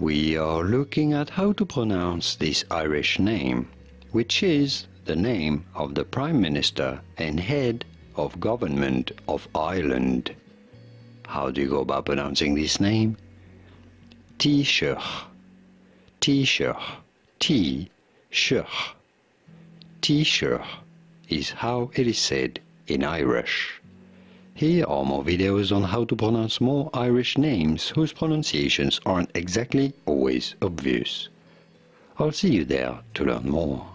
We are looking at how to pronounce this Irish name, which is the name of the Prime Minister and head of government of Ireland. How do you go about pronouncing this name? Taoiseach, Taoiseach, Taoiseach. Taoiseach is how it is said in Irish. Here are more videos on how to pronounce more Irish names whose pronunciations aren't exactly always obvious. I'll see you there to learn more.